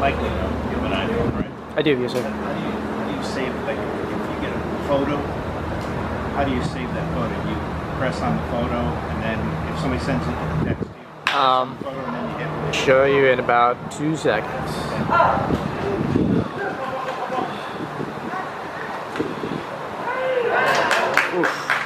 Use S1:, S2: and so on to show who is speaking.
S1: likely though. You have an iPhone, right?
S2: I do, yes sir.
S1: How do you save, like, if you get a photo, how do you save that photo? You press on the photo, and then if somebody sends it a text to you, press on the photo, and then you hit
S2: Show you in about 2 seconds. Oof.